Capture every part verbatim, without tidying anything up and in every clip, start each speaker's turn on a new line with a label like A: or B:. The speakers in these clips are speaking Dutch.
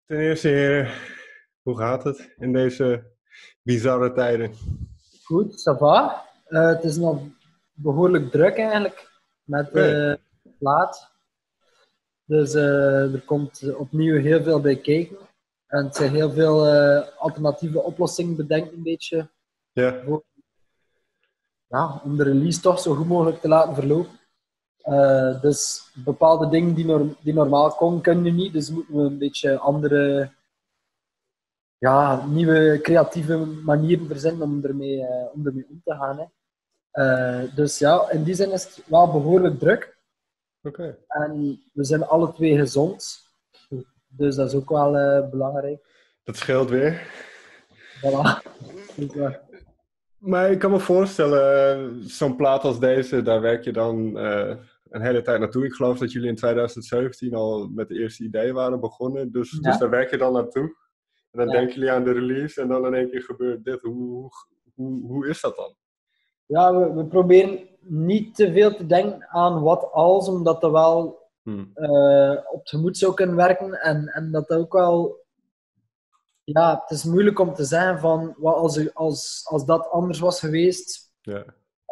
A: Ten eerste, heren, hoe gaat het in deze bizarre tijden?
B: Goed, ça va. Eh, het is nog behoorlijk druk eigenlijk met de
A: Oké.
B: plaat. Dus eh, er komt opnieuw heel veel bij kijken. En het zijn heel veel eh, alternatieve oplossingen bedenken een beetje.
A: Ja,
B: Voor, ja, om de release toch zo goed mogelijk te laten verlopen. Eh, dus bepaalde dingen die, norm- die normaal kon, kunnen nu niet. Dus moeten we een beetje andere, ja, nieuwe creatieve manieren verzinnen om ermee, eh, om ermee om te gaan. Hè. Uh, dus ja, in die zin is het wel behoorlijk druk.
A: oké.
B: En we zijn alle twee gezond. Dus dat is ook wel uh, belangrijk.
A: Dat scheelt weer.
B: Voilà. Dus, uh,
A: Maar ik kan me voorstellen, eh, zo'n plaat als deze, daar werk je dan eh, een hele tijd naartoe. Ik geloof dat jullie in twintig zeventien al met de eerste ideeën waren begonnen. Dus,
B: ja.
A: dus daar werk je dan naartoe. En dan
B: Ja.
A: denken jullie aan de release en dan in één keer gebeurt dit. Hoe, hoe, hoe is dat dan?
B: Ja, we, we proberen niet te veel te denken aan wat als, omdat dat wel
A: Hmm.
B: uh, op het gemoed zou kunnen werken. En, en dat ook wel... Ja, het is moeilijk om te zeggen van wat als, als, als dat anders was geweest.
A: Ja.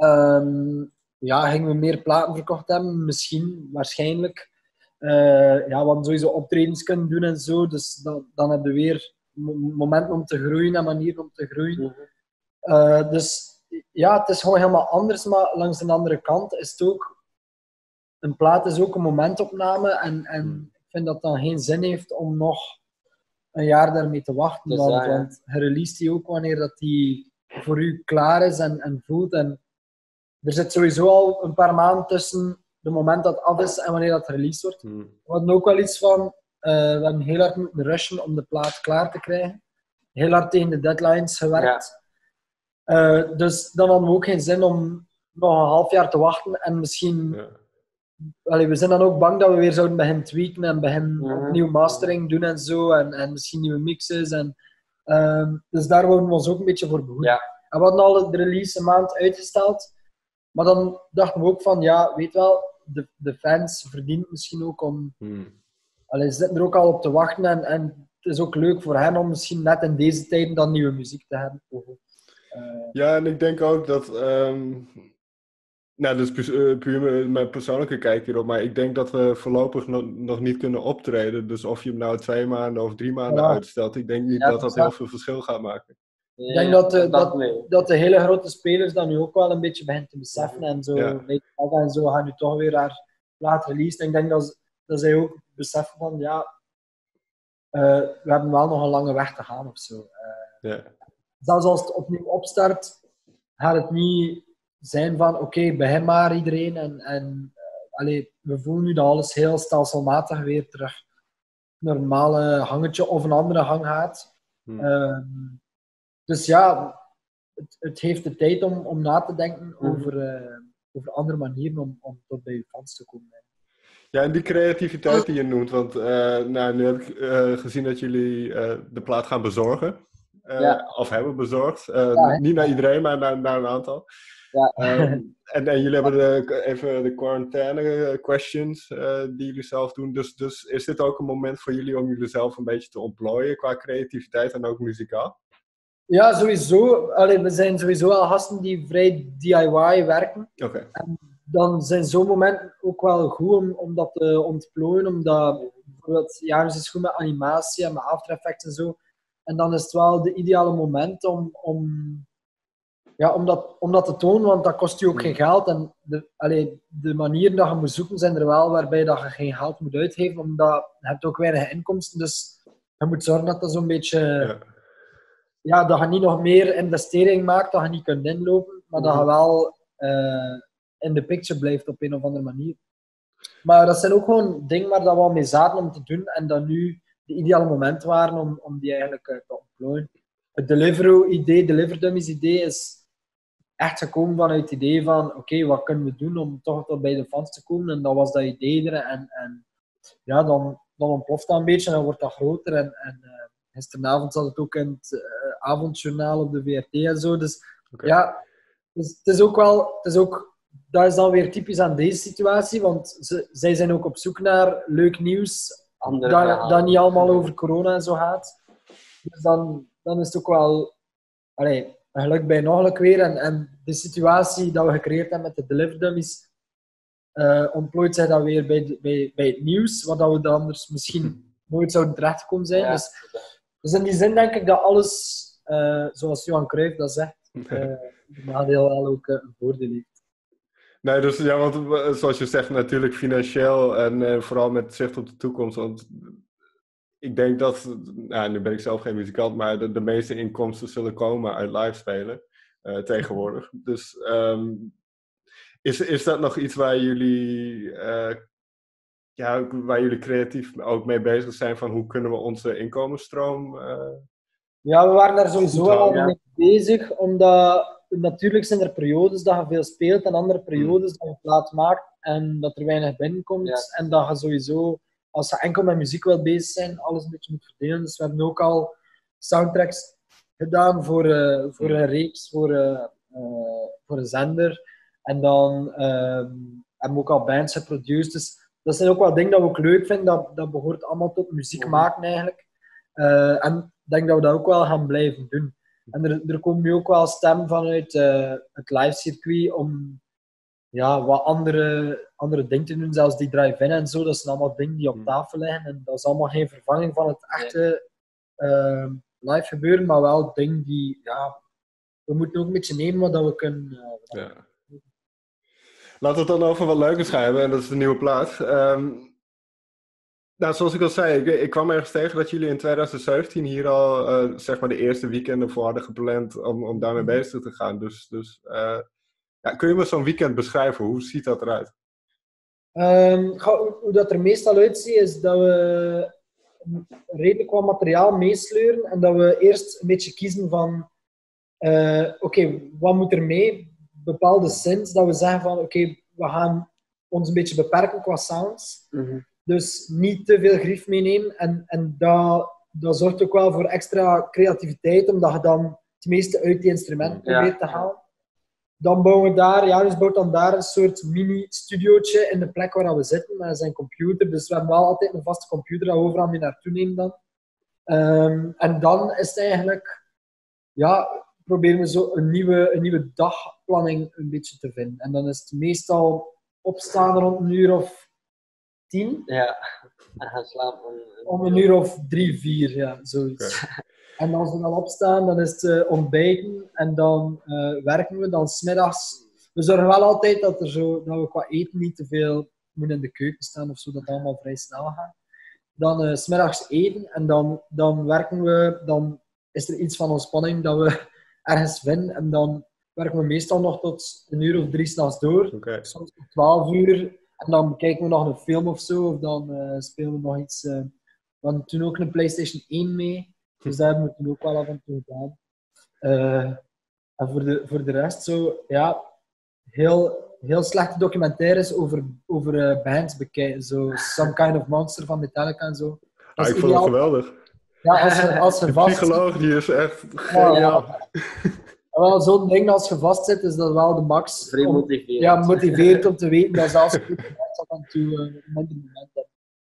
B: Um, ja, gingen we meer platen verkocht hebben? Misschien, waarschijnlijk. Uh, ja, want sowieso optredens kunnen doen en zo. Dus dan, dan hebben we weer momenten om te groeien en manieren om te groeien. Uh, dus ja, het is gewoon helemaal anders. Maar langs de andere kant is het ook... Een plaat is ook een momentopname. En, en ik vind dat dan geen zin heeft om nog een jaar daarmee te wachten.
C: Dus
B: want,
C: ja, ja.
B: want je release die ook wanneer dat die voor u klaar is en, en voelt. En er zit sowieso al een paar maanden tussen het moment dat het af is en wanneer dat released wordt.
A: Hmm.
B: We hadden ook wel iets van... Uh, we hebben heel hard moeten rushen om de plaat klaar te krijgen. Heel hard tegen de deadlines gewerkt. Ja. Uh, dus dan hadden we ook geen zin om nog een half jaar te wachten. En misschien...
A: Ja.
B: Allee, we zijn dan ook bang dat we weer zouden beginnen tweaken en beginnen
C: Mm-hmm.
B: opnieuw mastering doen en zo. En, en misschien nieuwe mixes. En, uh, dus daar wouden we ons ook een beetje voor behoeden.
C: Ja.
B: En we hadden al de release een maand uitgesteld. Maar dan dachten we ook van, ja, weet wel, de, de fans verdienen het misschien ook om...
A: Hmm.
B: Allee, ze zitten er ook al op te wachten. En, en het is ook leuk voor hen om misschien net in deze tijden dan nieuwe muziek te hebben.
A: Uh, ja, en ik denk ook dat... Um... Nou, dat is pu- puur mijn persoonlijke kijk hierop. Maar ik denk dat we voorlopig no- nog niet kunnen optreden. Dus of je hem nou twee maanden of drie maanden
B: ja.
A: uitstelt. Ik denk niet
B: ja,
A: dat dat heel veel verschil gaat maken.
B: Ik denk dat de, dat, dat de hele grote spelers dat nu ook wel een beetje beginnen te beseffen. En zo,
A: ja.
B: en zo gaan nu toch weer haar plaat releasen. En ik denk dat, dat zij ook beseffen van, ja, uh, we hebben wel nog een lange weg te gaan of zo. Uh,
A: ja.
B: Zelfs als het opnieuw opstart, gaat het niet zijn van, oké, okay, begin maar iedereen. En, en uh, allee, we voelen nu dat alles heel stelselmatig weer terug een normale hangetje of een andere hang gaat.
A: Hmm.
B: Uh, Dus ja, het, het heeft de tijd om, om na te denken
C: Mm.
B: over, uh, over andere manieren om, om tot bij je fans te komen.
A: Ja, en die creativiteit die je noemt, want uh, nou, nu heb ik uh, gezien dat jullie uh, de plaat gaan bezorgen. Uh,
C: ja.
A: Of hebben bezorgd. Uh,
B: ja,
A: niet naar iedereen, maar naar, naar een aantal.
C: Ja.
A: Um, en, en jullie hebben de, even de quarantaine questions uh, die jullie zelf doen. Dus, dus is dit ook een moment voor jullie om jullie zelf een beetje te ontplooien qua creativiteit en ook muzikaal?
B: Ja, sowieso. Allee, we zijn sowieso al gasten die vrij D I Y werken.
A: Okay.
B: En dan zijn zo'n momenten ook wel goed om, om dat te ontplooien. Omdat bijvoorbeeld Janus is goed met animatie en met After Effects en zo. En dan is het wel de ideale moment om, om, ja, om, dat, om dat te tonen, want dat kost je ook geen geld. En de, allee, de manieren dat je moet zoeken zijn er wel waarbij dat je geen geld moet uitgeven, omdat je hebt ook weinig inkomsten. Dus je moet zorgen dat dat zo'n beetje...
A: Ja.
B: Ja, dat je niet nog meer investering maakt, dat je niet kunt inlopen, maar dat je wel uh, in de picture blijft op een of andere manier. Maar dat zijn ook gewoon dingen waar dat we al mee zaten om te doen en dat nu de ideale momenten waren om, om die eigenlijk uh, te ontplooien. Het Deliveroo-idee, Deliver Dummies idee is echt gekomen vanuit het idee van oké, okay, wat kunnen we doen om toch tot bij de fans te komen? En dat was dat idee er en, en ja, dan, dan ontploft dat een beetje en dan wordt dat groter en, en uh, gisteravond zat het ook in het uh, avondjournaal op de V R T en zo. Dus okay. ja, dus het is ook wel... Het is ook, dat is dan weer typisch aan deze situatie, want ze, zij zijn ook op zoek naar leuk nieuws,
C: andere
B: dat,
C: verhalen.
B: dat niet allemaal over corona en zo gaat. Dus dan, dan is het ook wel allee, een geluk bij een ongeluk weer. En, en de situatie dat we gecreëerd hebben met de Deliver Dummies uh, ontplooit zich dan weer bij, de, bij, bij het nieuws, wat dat we dan anders misschien nooit zouden terechtgekomen zijn.
C: Ja.
B: Dus, dus in die zin denk ik dat alles, uh, zoals Johan Cruijff dat zegt, uh, een nadeel wel ook uh, een voordeel heeft.
A: Nee, dus ja, want zoals je zegt, natuurlijk financieel en uh, vooral met zicht op de toekomst. Want ik denk dat, nou, nu ben ik zelf geen muzikant, maar de, de meeste inkomsten zullen komen uit live spelen uh, tegenwoordig. Dus um, is, is dat nog iets waar jullie, uh, ja, waar jullie creatief ook mee bezig zijn van hoe kunnen we onze inkomensstroom? Uh,
B: ja, we waren daar sowieso al ja. mee bezig, omdat natuurlijk zijn er periodes dat je veel speelt en andere periodes mm. dat je plaat maakt en dat er weinig binnenkomt. Ja. En dat je sowieso, als je enkel met muziek wil bezig zijn, alles een beetje moet verdelen. Dus we hebben ook al soundtracks gedaan voor, uh, voor een reeks, voor, uh, uh, voor een zender. En dan uh, hebben we ook al bands geproduceerd. Dus dat zijn ook wel dingen dat we ook leuk vinden. Dat, dat behoort allemaal tot muziek mm. maken eigenlijk. Uh, en ik denk dat we dat ook wel gaan blijven doen. En er, er komen nu ook wel stemmen vanuit uh, het live circuit om ja, wat andere, andere dingen te doen, zelfs die drive-in en zo. Dat zijn allemaal dingen die op tafel liggen. En dat is allemaal geen vervanging van het echte uh, live gebeuren, maar wel dingen die, ja, we moeten ook een beetje nemen wat we kunnen. Uh,
A: ja. Laten we het dan over wat leukers gaan hebben, en dat is de nieuwe plaat. Um, nou, zoals ik al zei, ik, ik kwam ergens tegen dat jullie in twintig zeventien hier al uh, zeg maar de eerste weekenden voor hadden gepland om, om daarmee bezig te gaan. Dus, dus uh, ja, kun je me zo'n weekend beschrijven? Hoe ziet dat eruit?
B: Um, hoe dat er meestal uitziet, is dat we redelijk wat materiaal meesleuren en dat we eerst een beetje kiezen van uh, oké, okay, wat moet er mee? Bepaalde synths, dat we zeggen van oké, okay, we gaan ons een beetje beperken qua sounds. Mm-hmm. Dus niet te veel grief meenemen. En, en dat, dat zorgt ook wel voor extra creativiteit, omdat je dan het meeste uit die instrumenten probeert ja. te halen. Dan bouwen we daar, Janus bouwt dan daar een soort mini-studiootje in de plek waar we zitten, met zijn computer. Dus we hebben wel altijd een vaste computer dat we overal mee naartoe nemen dan. Um, en dan is het eigenlijk, ja, proberen we zo een nieuwe, een nieuwe dagplanning een beetje te vinden. En dan is het meestal opstaan rond een uur of tien.
C: Ja, en gaan slapen.
B: Om een uur of drie, vier, ja, zoiets. Okay. En als we dan opstaan, dan is het uh, ontbijten en dan uh, werken we. Dan 's middags. We zorgen wel altijd dat, er zo, dat we qua eten niet te veel moeten in de keuken staan of zo, dat het allemaal vrij snel gaat. Dan uh, 's middags eten en dan, dan werken we. Dan is er iets van ontspanning dat we ergens vinden en dan werken we meestal nog tot een uur of drie 's nachts door.
A: Okay.
B: Soms tot twaalf uur. En dan kijken we nog een film of zo, of dan uh, spelen we nog iets. Uh, we hadden toen ook een PlayStation één mee, dus daar hebben we toen ook wel af en toe gedaan. Uh, en voor de, voor de rest zo, ja, heel, heel slechte documentaires over, over uh, bands bekijken. Zo Some Kind of Monster van Metallica en zo.
A: Ah, ik vond het geweldig.
B: Ja, als je, als je vast...
A: De psycholoog, die is echt geniaal. Ja, ja.
B: Wel, zo'n ding als je vastzit, is dat wel de max.
C: Vrij motiverend.
B: Ja, motiveert om te weten dat zelfs goed af en toe uh, minder moment hebben.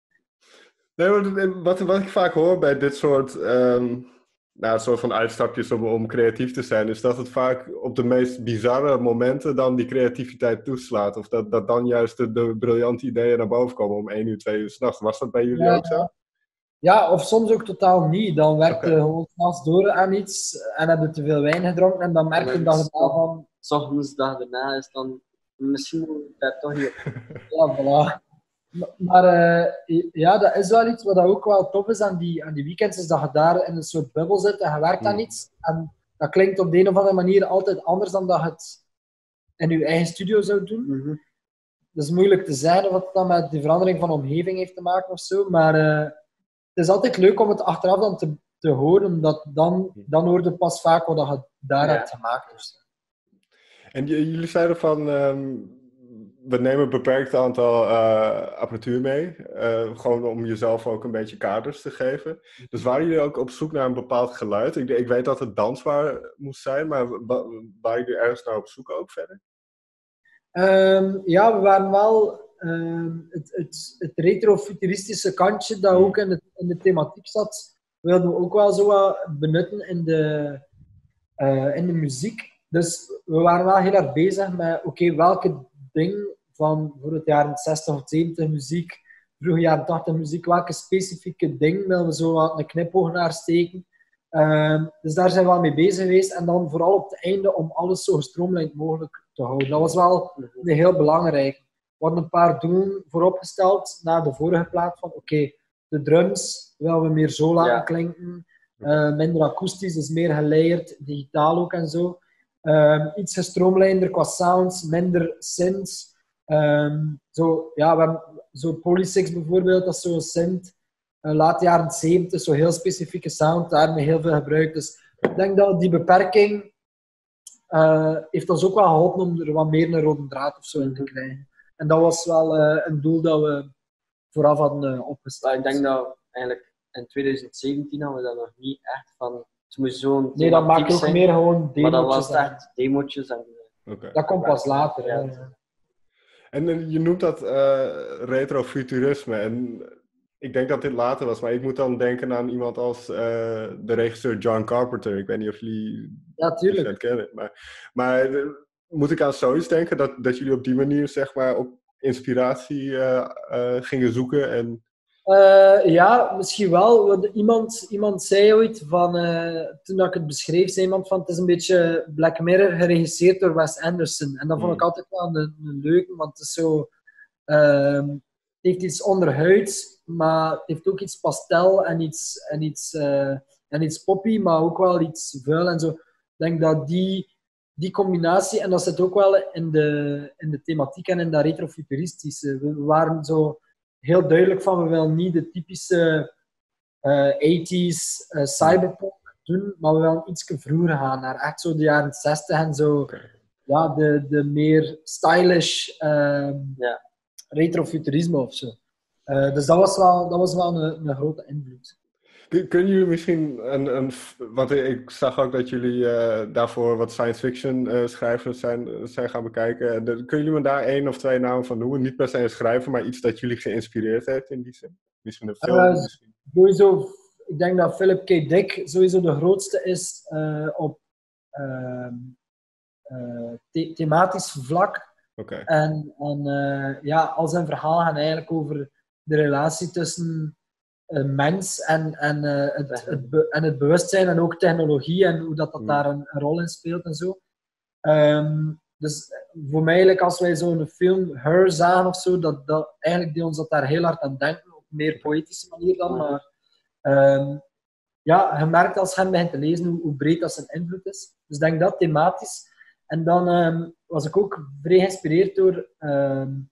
A: Nee, maar wat, wat ik vaak hoor bij dit soort, um, nou, soort van uitstapjes om, om creatief te zijn, is dat het vaak op de meest bizarre momenten dan die creativiteit toeslaat. Of dat, dat dan juist de, de briljante ideeën naar boven komen om één uur, twee uur 's nachts. Was dat bij jullie ja, ook zo?
B: Ja, of soms ook totaal niet. Dan werk je okay. gewoon s'nachts door aan iets en heb je te veel wijn gedronken en dan merk je dat je van...
C: Ochtends, dag daarna is dan... Misschien moet ik daar toch niet op.
B: Ja, voilà. Maar uh, ja, dat is wel iets wat ook wel tof is aan die, aan die weekends, is dat je daar in een soort bubbel zit en je werkt mm. aan iets. En dat klinkt op de een of andere manier altijd anders dan dat je het in je eigen studio zou doen.
C: Mm-hmm.
B: Dat is moeilijk te zeggen wat het dan met die verandering van omgeving heeft te maken of zo, maar... Uh, het is altijd leuk om het achteraf dan te, te horen, omdat dan, dan hoor je pas vaak wat je daar ja. hebt gemaakt. Dus.
A: En j- jullie zeiden van, um, we nemen een beperkt aantal uh, apparatuur mee, uh, gewoon om jezelf ook een beetje kaders te geven. Dus waren jullie ook op zoek naar een bepaald geluid? Ik, ik weet dat het dansbaar moest zijn, maar waren jullie ergens naar op zoek ook verder?
B: Um, ja, we waren wel... uh, het, het, het retrofuturistische kantje dat ook in de, in de thematiek zat, wilden we ook wel zo wat benutten in de, uh, in de muziek. Dus we waren wel heel erg bezig met, oké, okay, welke ding van voor het jaren zestig of zeventig muziek, vroege jaren tachtig muziek, welke specifieke ding willen we zo wat een knipoog naar steken. Uh, dus daar zijn we wel mee bezig geweest. En dan vooral op het einde om alles zo gestroomlijnd mogelijk te houden. Dat was wel een heel belangrijk. We hadden een paar doelen vooropgesteld na de vorige plaat van oké, okay, de drums willen we meer zo laten ja. klinken. Uh, minder akoestisch, dus meer geleerd, digitaal ook en zo. Um, iets gestroomlijnder qua sounds, minder synths. Um, zo, ja, we hebben zo Polysix bijvoorbeeld, dat is zo'n synth. Uh, late jaren zeventig, zo'n heel specifieke sound, daarmee heel veel gebruikt. Dus ik denk dat die beperking uh, heeft ons ook wel geholpen om er wat meer een rode draad of zo in te krijgen. En dat was wel uh, een doel dat we vooraf hadden uh, opgesteld.
C: Ik denk dat eigenlijk in twintig zeventien hadden we dat nog niet echt van... Het moest zo'n
B: nee, dat maakt ook
C: zijn,
B: meer gewoon demo's.
C: Maar dat was echt demo's. En,
A: okay.
B: Dat komt pas later. Ja. Ja.
A: En uh, je noemt dat uh, retrofuturisme. En ik denk dat dit later was, maar ik moet dan denken aan iemand als uh, de regisseur John Carpenter. Ik weet niet of jullie
B: ja, tuurlijk.
A: dat kennen. Maar, maar uh, moet ik aan zoiets denken dat, dat jullie op die manier zeg maar op inspiratie uh, uh, gingen zoeken? En...
B: Uh, ja, misschien wel. Iemand, iemand zei ooit, van, uh, toen ik het beschreef, zei iemand van het is een beetje Black Mirror geregisseerd door Wes Anderson. En dat vond ik mm. altijd wel een, een leuke, want het is zo... Uh, het heeft iets onderhuids, maar het heeft ook iets pastel en iets, en iets, uh, en iets poppy, maar ook wel iets vuil en zo. Ik denk dat die, die combinatie, en dat zit ook wel in de, in de thematiek en in dat retrofuturistische. We waren zo heel duidelijk van, we willen niet de typische uh, tachtig uh, cyberpunk doen, maar we willen iets vroeger gaan, naar echt zo de jaren zestig en zo. Okay. Ja, de, de meer stylish uh,
C: ja.
B: retrofuturisme of zo. Uh, dus dat was wel, dat was wel een, een grote invloed.
A: Kunnen jullie misschien een, een... Want ik zag ook dat jullie uh, daarvoor wat science fiction uh, schrijvers zijn, zijn gaan bekijken. De, kunnen jullie me daar één of twee namen van noemen? Niet per se een schrijver, maar iets dat jullie geïnspireerd heeft in die zin? Misschien een film?
B: Uh,
A: misschien.
B: Sowieso, ik denk dat Philip K. Dick sowieso de grootste is uh, op uh, uh, the- thematisch vlak.
A: Okay.
B: En, en uh, ja, al zijn verhaal gaan eigenlijk over de relatie tussen uh, mens en, en, uh, het, het be- en het bewustzijn en ook technologie en hoe dat, dat mm. daar een, een rol in speelt en zo. Um, dus voor mij, eigenlijk, als wij zo'n film Her zagen of zo, dat, dat, eigenlijk deed ons dat daar heel hard aan denken, op een meer poëtische manier dan, maar um, ja, je merkt als je hem begint te lezen hoe, hoe breed dat zijn invloed is. Dus ik denk dat thematisch. En dan um, was ik ook vrij geïnspireerd door um,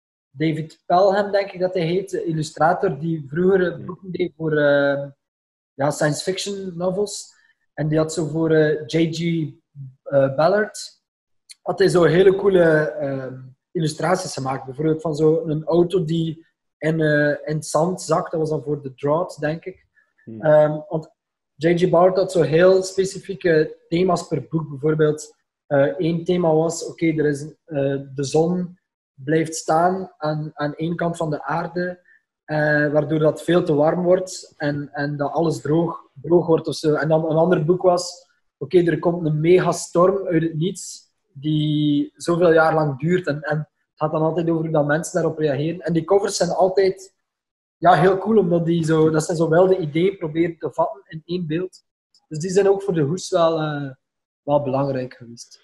B: David Pelham, denk ik dat hij heet, de illustrator die vroeger boeken deed voor uh, ja, science fiction novels. En die had zo voor uh, J G Uh, Ballard had hij zo hele coole uh, illustraties gemaakt. Bijvoorbeeld van zo'n auto die in, uh, in het zand zakt. Dat was dan voor The Drought, denk ik. Hmm. Um, want J G Ballard had zo heel specifieke thema's per boek. Bijvoorbeeld Eén uh, thema was, oké, okay, er is uh, de zon blijft staan aan, aan één kant van de aarde, uh, waardoor dat veel te warm wordt en, en dat alles droog, droog wordt of zo. En dan een ander boek was, oké, okay, er komt een megastorm uit het niets die zoveel jaar lang duurt en, en het gaat dan altijd over hoe dat mensen daarop reageren. En die covers zijn altijd ja, heel cool, omdat die zo, dat zijn zo wel de ideeën proberen te vatten in één beeld. Dus die zijn ook voor de hoes wel... Uh, wel belangrijk geweest.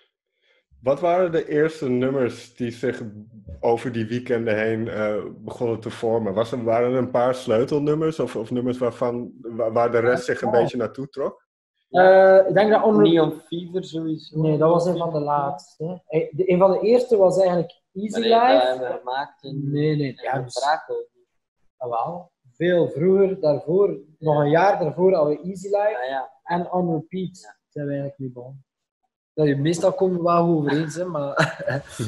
A: Wat waren de eerste nummers die zich over die weekenden heen uh, begonnen te vormen? Was er, waren er een paar sleutelnummers of, of nummers waarvan, waar, waar de rest zich een oh. beetje naartoe trok?
B: Uh, ik denk dat on...
C: Neon Fever sowieso.
B: Nee, dat was een van de laatste. De, een van de eerste was eigenlijk Easy Life.
C: Dat gemaakt in,
B: nee, nee. Ja,
C: dus... Braco.
B: Ah, wel. Veel vroeger, daarvoor, ja. nog een jaar daarvoor hadden we Easy Life
C: ja, ja.
B: en On Repeat. Ja. Zijn we eigenlijk niet begonnen. Dat je meestal komen we wel overeen zijn, maar...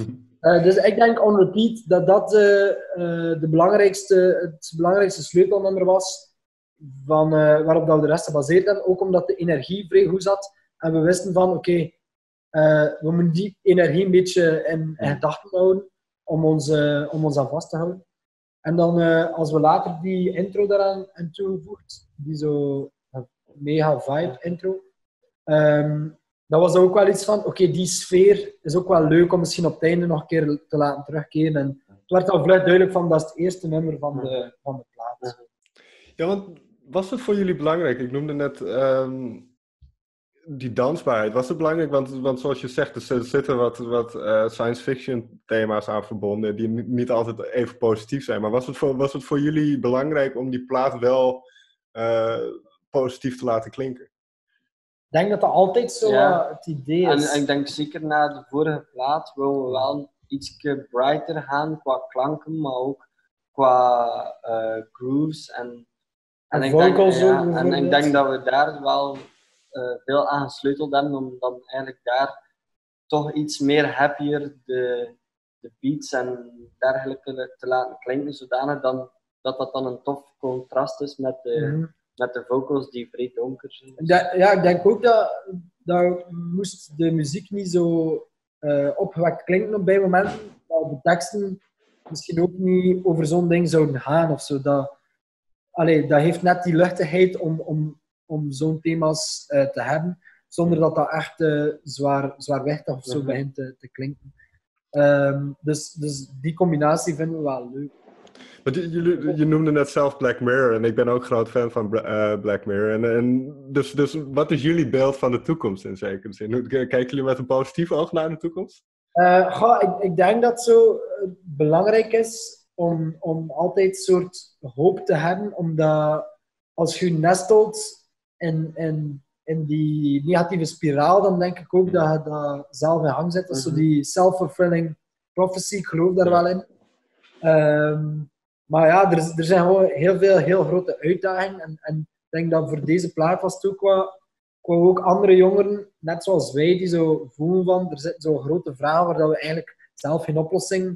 B: uh, dus ik denk On Repeat dat dat uh, uh, de belangrijkste, het belangrijkste sleutelnummer was van, uh, waarop dat we de rest gebaseerd hebben. Ook omdat de energie vrij goed zat. En we wisten van, oké, okay, uh, we moeten die energie een beetje in, in gedachten houden. om ons, uh, om ons aan vast te houden. En dan uh, als we later die intro daaraan aan toegevoegd, die zo mega vibe intro, um, dat was ook wel iets van, oké, okay, die sfeer is ook wel leuk om misschien op het einde nog een keer te laten terugkeren. En het werd al vlug duidelijk van, dat is het eerste nummer van de, van de plaat.
A: Ja, want was het voor jullie belangrijk? Ik noemde net um, die dansbaarheid. Was het belangrijk? Want, want zoals je zegt, er zitten wat, wat uh, science fiction thema's aan verbonden, die niet, niet altijd even positief zijn. Maar was het voor, was het voor jullie belangrijk om die plaat wel uh, positief te laten klinken?
B: Ik denk dat dat altijd zo ja. uh, het idee is.
C: En, en ik denk zeker na de vorige plaat willen we wel iets brighter gaan qua klanken, maar ook qua uh, grooves. En, en,
B: en
C: ik denk,
B: vocals
C: ja,
B: ook.
C: En ik denk dat we daar wel uh, veel aan gesleuteld hebben, om dan eigenlijk daar toch iets meer happier de, de beats en dergelijke te laten klinken, zodanig dan, dat dat dan een tof contrast is met de... Mm-hmm. Met de vocals die vrij donker zijn.
B: Ja, ja, ik denk ook dat, dat moest de muziek niet zo uh, opgewekt klinken op bij momenten, dat de teksten misschien ook niet over zo'n ding zouden gaan of zo. Dat, allee, dat heeft net die luchtigheid om, om, om zo'n thema's uh, te hebben, zonder dat dat echt uh, zwaar, zwaarwichtig of zo mm-hmm. begint te, te klinken. Um, dus, dus die combinatie vinden we wel leuk.
A: Want je, je, je noemde net zelf Black Mirror en ik ben ook groot fan van uh, Black Mirror. En, en dus, dus wat is jullie beeld van de toekomst in zekere zin? Kijken jullie met een positief oog naar de toekomst?
B: Uh, goh, ik, ik denk dat het zo belangrijk is om, om altijd een soort hoop te hebben, omdat als je je nestelt in, in, in die negatieve spiraal, dan denk ik ook dat je dat zelf in hang zet. Dat is zo die self-fulfilling prophecy, ik geloof daar wel in. Um, Maar ja, er, er zijn gewoon heel veel heel grote uitdagingen. En, en ik denk dat voor deze plaat was het ook qua, qua ook andere jongeren, net zoals wij, die zo voelen van, er zitten zo grote vragen waar we eigenlijk zelf geen oplossing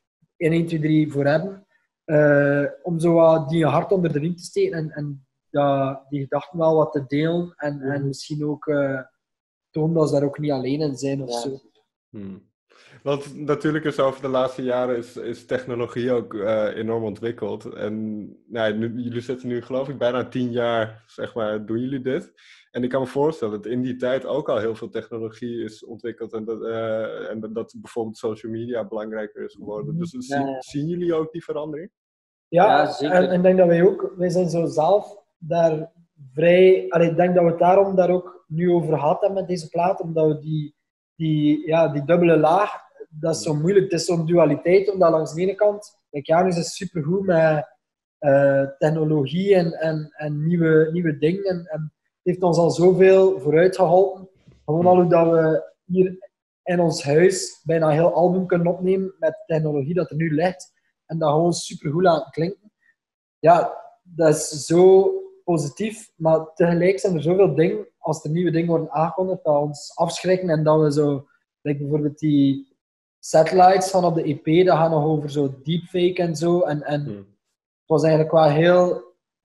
B: in één, twee, drie voor hebben. Uh, om zo wat die hart onder de riem te steken en, en ja, die gedachten wel wat te delen. En, mm. en misschien ook uh, tonen dat ze daar ook niet alleen in zijn of ja. zo.
A: Hmm. Want natuurlijk is over de laatste jaren is, is technologie ook uh, enorm ontwikkeld. En nou, nu, jullie zitten nu geloof ik bijna tien jaar, zeg maar, doen jullie dit. En ik kan me voorstellen dat in die tijd ook al heel veel technologie is ontwikkeld. En dat, uh, en dat bijvoorbeeld social media belangrijker is geworden. Dus
C: ja, ja.
A: zien jullie ook die verandering?
B: Ja, ja zeker. En ik denk dat wij ook, wij zijn zo zelf daar vrij... Allee, ik denk dat we het daarom daar ook nu over gehad hebben met deze plaat. Omdat we die, die, ja, die dubbele laag... Dat is zo moeilijk. Het is zo'n dualiteit, omdat langs de ene kant, kijk, Janus is supergoed met uh, technologie en, en, en nieuwe, nieuwe dingen. En, en het heeft ons al zoveel vooruit geholpen. Gewoon al hoe dat we hier in ons huis bijna een heel album kunnen opnemen met de technologie dat er nu ligt. En dat gewoon supergoed laten klinken. Ja, dat is zo positief. Maar tegelijk zijn er zoveel dingen, als er nieuwe dingen worden aangekondigd, dat ons afschrikken en dat we zo, like bijvoorbeeld die satellites van op de E P, dat gaan nog over zo deepfake en zo. En, en hmm. het was eigenlijk wel heel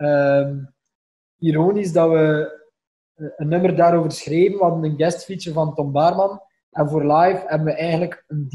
B: um, ironisch dat we een nummer daarover schreven. We hadden een guest feature van Tom Baarman. En voor live hebben we eigenlijk een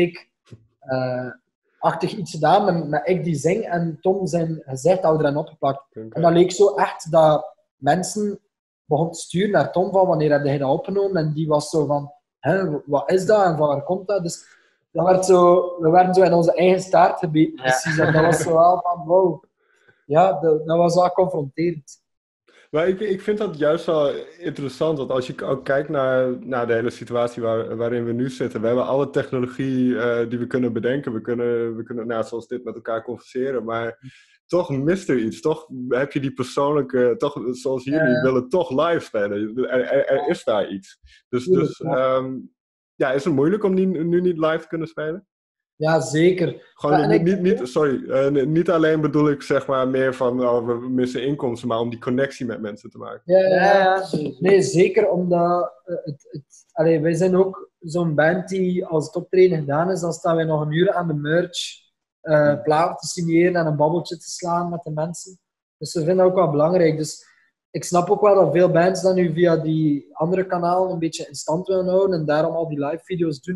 B: deepfake-achtig uh, iets gedaan met, met ik die zing en Tom zijn gezicht hadden erin opgeplakt. Okay. En dat leek zo echt dat mensen begonnen te sturen naar Tom van wanneer heb jij dat opgenomen? En die was zo van, wat is dat en van waar komt dat? Dus dat werd zo, we werden zo in onze eigen staart gebeten, ja. Precies. En dat was zo wel van, wow. Ja, dat, dat was wel confronterend.
A: Maar ik, ik vind dat juist wel interessant, want als je ook kijkt naar, naar de hele situatie waar, waarin we nu zitten. We hebben alle technologie uh, die we kunnen bedenken. We kunnen, we kunnen nou, zoals dit met elkaar converseren, maar toch mist er iets. Toch heb je die persoonlijke, toch, zoals jullie, ja. willen toch live spelen. Er, er, er is daar iets. Dus, dus um, ja, is het moeilijk om die nu niet live te kunnen spelen?
B: Ja, zeker.
A: Gewoon
B: ja,
A: niet,
B: ik...
A: niet, niet, sorry, uh, niet alleen bedoel ik zeg maar meer van oh, we missen inkomsten, maar om die connectie met mensen te maken.
B: Ja, ja, ja. Nee, zeker omdat uh, het, het, allee, wij zijn ook zo'n band die als het optreden gedaan is, dan staan wij nog een uur aan de merch uh, platen te signeren en een babbeltje te slaan met de mensen. Dus we vinden dat ook wel belangrijk. Dus ik snap ook wel dat veel bands dan nu via die andere kanalen een beetje in stand willen houden en daarom al die live video's doen.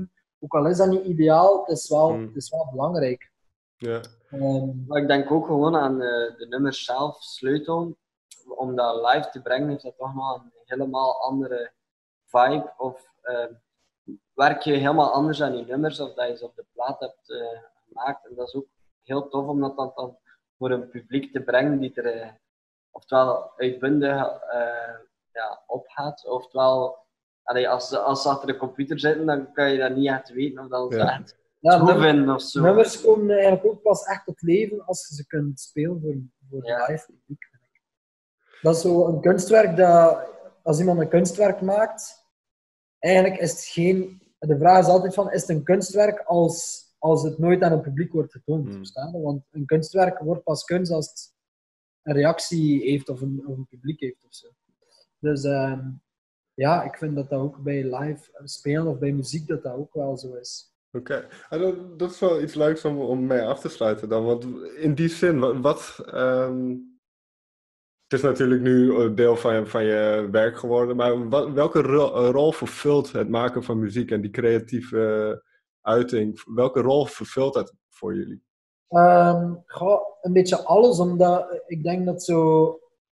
B: ook al is dat niet ideaal, het is wel,
A: Mm.
B: het is wel belangrijk.
A: Ja.
B: Um,
C: Maar ik denk ook gewoon aan uh, de nummers zelf, sleutel. Om dat live te brengen, heeft dat toch nog een helemaal andere vibe. Of uh, werk je helemaal anders aan je nummers, of dat je ze op de plaat hebt uh, gemaakt. En dat is ook heel tof om dat dan, dan voor een publiek te brengen die er uh, oftewel uitbundig uh, ja, opgaat, oftewel allee, als, als ze achter de computer zitten, dan kan je dat niet echt weten of dat ze
A: Ja.
C: echt
B: ja,
C: goed
B: num-
C: vinden of zo.
B: nummers komen eigenlijk ook pas echt tot leven als je ze kunt spelen voor, voor
C: Ja.
B: live publiek. Dat is zo een kunstwerk dat, als iemand een kunstwerk maakt, eigenlijk is het geen... De vraag is altijd van, is het een kunstwerk als, als het nooit aan het publiek wordt getoond?
A: Mm.
B: Verstaan je? Want een kunstwerk wordt pas kunst als het een reactie heeft of een, of een publiek heeft of zo. Dus uh, ja, ik vind dat dat ook bij live spelen of bij muziek dat dat ook wel zo is.
A: Oké, okay. dat, dat is wel iets leuks om, om mee af te sluiten dan. Want in die zin, wat... wat um... Het is natuurlijk nu deel van je, van je werk geworden, maar wat, welke rol, rol vervult het maken van muziek en die creatieve uiting? Welke rol vervult dat voor jullie?
B: Um, goh, een beetje alles, omdat ik denk dat zo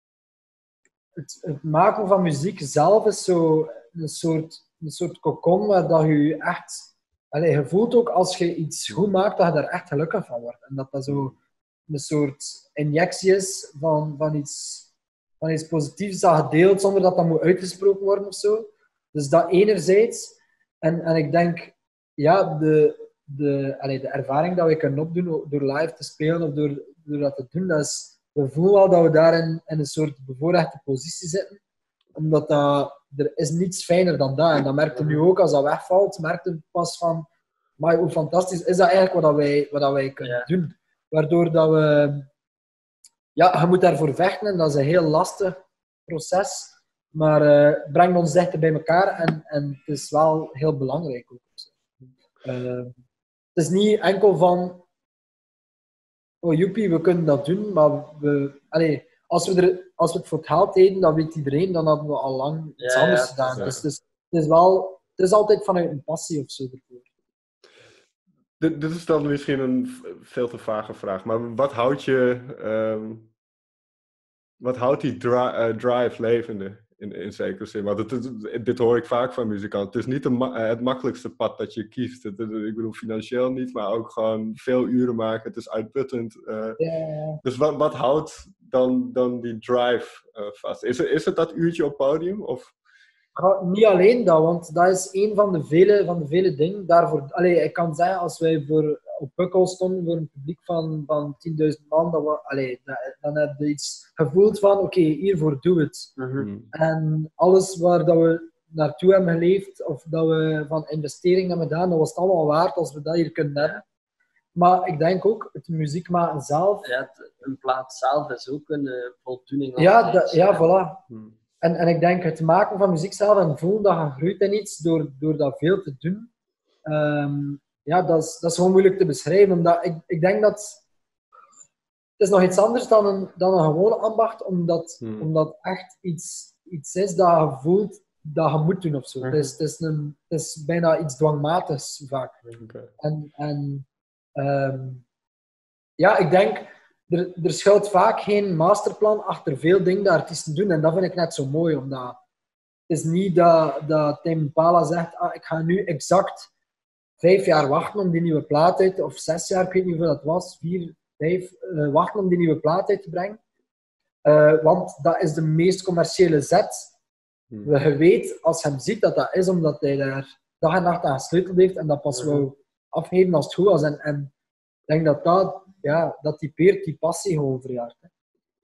B: het, het maken van muziek zelf is zo een soort, een soort cocon waar dat je echt... Allez, je voelt ook als je iets goed maakt, dat je daar echt gelukkig van wordt. En dat dat zo een soort injectie is van, van, iets, van iets positiefs dat je deelt zonder dat dat moet uitgesproken worden of zo. Dus dat enerzijds. En, en ik denk, ja, de, de, allez, de ervaring dat we kunnen opdoen door live te spelen of door, door dat te doen, dat is, we voelen wel dat we daarin in een soort bevoorrechte positie zitten. Omdat dat, er is niets fijner dan dat. En dat merk je nu ook, als dat wegvalt, merk je pas van, maar hoe fantastisch is dat eigenlijk wat wij, wat wij kunnen
C: Ja.
B: doen. Waardoor dat we... Ja, je moet daarvoor vechten en dat is een heel lastig proces. Maar uh, brengt ons dichter bij elkaar en, en het is wel heel belangrijk ook. Uh, het is niet enkel van... Oh joepie, we kunnen dat doen, maar we... Allez, als, we er, als we het voor het geld deden, dan weet iedereen, dan hadden we al lang iets
C: Ja,
B: anders
C: ja,
B: gedaan.
A: ja.
B: Dus het is, het is wel... Het is altijd vanuit een passie of zo ervoor.
A: Dit, dit is dan misschien een veel te vage vraag, maar wat houdt je... Um, wat houdt die dri- uh, drive levende? In, in zekere zin. Want het, het, dit hoor ik vaak van muzikanten. Het is niet de ma- het makkelijkste pad dat je kiest. Het, het, ik bedoel financieel niet, maar ook gewoon veel uren maken. Het is uitputtend. Uh,
B: Ja.
A: Dus wat, wat houdt dan, dan die drive uh, vast? Is het, is het dat uurtje op podium? Of?
B: Ja, niet alleen dat, want dat is een van de vele, van de vele dingen. Daarvoor, allee, ik kan zeggen, als wij voor, op Pukkel stonden voor een publiek van, van tienduizend man, dat we, allee, dat, dan heb je iets gevoeld van, oké, okay, hiervoor doe het.
A: Mm-hmm.
B: En alles waar dat we naartoe hebben geleefd, of dat we van investering hebben gedaan, dat was het allemaal waard als we dat hier kunnen hebben. Maar ik denk ook, het muziek maken zelf...
C: Ja, het, een plaat zelf is ook een uh, voldoening.
B: Ja, da, ja, voilà.
A: Mm.
B: En, en ik denk het maken van muziek zelf en voelen dat je groeit in iets door, door dat veel te doen, um, ja, dat is, dat is gewoon moeilijk te beschrijven. Omdat ik, ik denk dat het is nog iets anders dan een, dan een gewone ambacht, omdat,
A: hmm.
B: omdat echt iets, iets is dat je voelt dat je moet doen of zo.
C: Mm-hmm.
B: Het, is, het, is een, het is bijna iets dwangmatigs vaak.
A: Okay.
B: En, en um, ja, ik denk... Er, er schuilt vaak geen masterplan achter veel dingen dat artiesten doen. En dat vind ik net zo mooi. Omdat het is niet dat, dat Tame Impala zegt, ah, ik ga nu exact vijf jaar wachten om die nieuwe plaat uit, of zes jaar, ik weet niet hoeveel dat was, vier, vijf, uh, wachten om die nieuwe plaat uit te brengen. Uh, want dat is de meest commerciële zet. Hmm. Je weet, als je hem ziet, dat dat is omdat hij daar dag en nacht aan gesleuteld heeft en dat pas wou afgeven als het goed was. En, en ik denk dat dat... Ja, dat typeert die passie gewoon verjaard. Hè.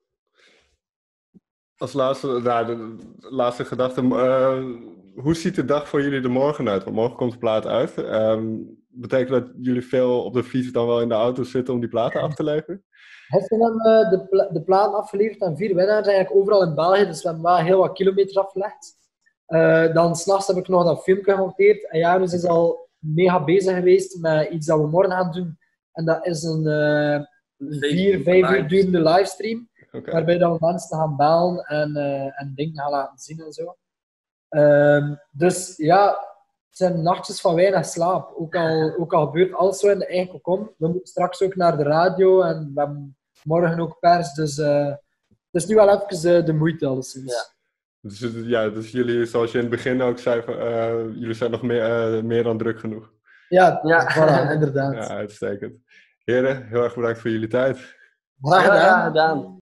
A: Als laatste, nou, de, de laatste gedachte. Uh, hoe ziet de dag voor jullie er morgen uit? Want morgen komt de plaat uit. Um, betekent dat jullie veel op de fiets dan wel in de auto zitten om die platen af te leveren?
B: Hebben we uh, de, pla- de platen afgeleverd aan vier winnaars, eigenlijk overal in België. Dus we hebben wel heel wat kilometers afgelegd. Uh, dan s'nachts heb ik nog dat filmpje gemonteerd. En Jarus is al mega bezig geweest met iets dat we morgen gaan doen. En dat is een uh, vier, vijf uur durende livestream. Okay. Waarbij dat we mensen gaan bellen en, uh, en dingen gaan laten zien en zo. Um, dus ja, het zijn nachtjes van weinig slaap. Ook al, ook al gebeurt alles zo in de eigen kokon. We moeten straks ook naar de radio en we hebben morgen ook pers. Dus uh, het is nu wel even de, de moeite alleszins.
C: Ja.
A: Dus, ja, dus jullie, zoals je in het begin ook zei, van, uh, jullie zijn nog meer, uh, meer dan druk genoeg.
B: Ja,
C: Ja.
B: voilà, inderdaad.
A: Ja, uitstekend. Heren, heel erg bedankt voor jullie tijd.
B: Graag gedaan.
C: Ja, gedaan.